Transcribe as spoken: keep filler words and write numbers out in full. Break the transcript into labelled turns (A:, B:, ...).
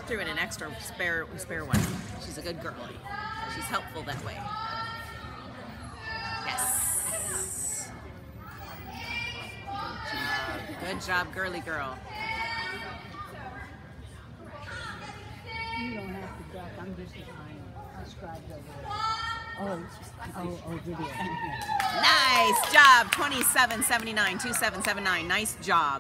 A: threw in an extra spare spare one. She's a good girl. She's helpful that way. Yes. Good job. Good job, girly girl.
B: You don't have to duck. I'm just a tiny. I scribed over there. Oh, oh, oh, video.
A: Nice job. twenty-seven seventy-nine, two seven seven nine. Nice job.